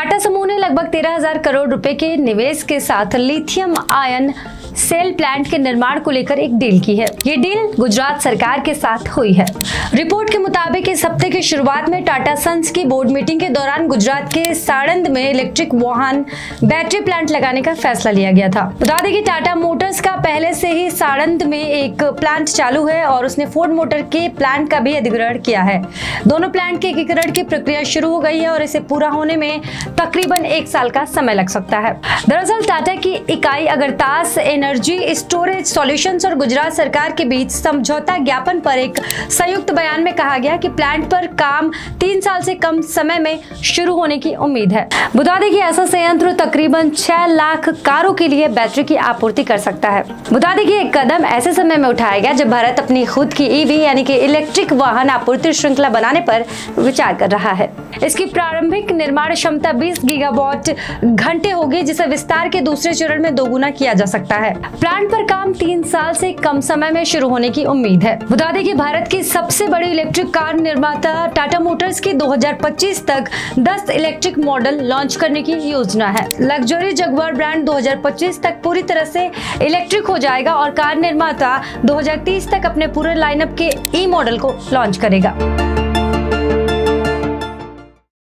टाटा समूह ने लगभग 13,000 करोड़ रुपए के निवेश के साथ लिथियम आयन सेल प्लांट के निर्माण को लेकर एक डील की है। ये डील गुजरात सरकार के साथ हुई है। रिपोर्ट के मुताबिक इस हफ्ते की शुरुआत में टाटा सन्स की बोर्ड मीटिंग के दौरान गुजरात के साणंद में इलेक्ट्रिक वाहन बैटरी प्लांट लगाने का फैसला लिया गया था। बता दें कि टाटा मोटर्स का पहले से ही साणंद में एक प्लांट चालू है और उसने फोर्ड मोटर के प्लांट का भी अधिग्रहण किया है। दोनों प्लांट के एकीकरण की प्रक्रिया शुरू हो गई है और इसे पूरा होने में तकरीबन 1 साल का समय लग सकता है। दरअसल टाटा की इकाई अगरतास एनर्जी स्टोरेज सॉल्यूशंस और गुजरात सरकार के बीच समझौता ज्ञापन पर एक संयुक्त बयान में कहा गया कि प्लांट पर काम 3 साल से कम समय में शुरू होने की उम्मीद है। बता दें कि ऐसा संयंत्र तकरीबन 6 लाख कारों के लिए बैटरी की आपूर्ति कर सकता है। बता दें कि एक कदम ऐसे समय में उठाया गया जब भारत अपनी खुद की ईवी यानी कि इलेक्ट्रिक वाहन आपूर्ति श्रृंखला बनाने पर विचार कर रहा है। इसकी प्रारंभिक निर्माण क्षमता 20 गीगावाट घंटे होगी, जिसे विस्तार के दूसरे चरण में दोगुना किया जा सकता है। प्लांट पर काम 3 साल से कम समय में शुरू होने की उम्मीद है। बता दें कि भारत की सबसे बड़ी इलेक्ट्रिक कार निर्माता टाटा मोटर्स की 2025 तक 10 इलेक्ट्रिक मॉडल लॉन्च करने की योजना है। लग्जरी जगुआर ब्रांड 2025 तक पूरी तरह से इलेक्ट्रिक हो जाएगा और कार निर्माता 2030 तक अपने पूरे लाइनअप के ई मॉडल को लॉन्च करेगा।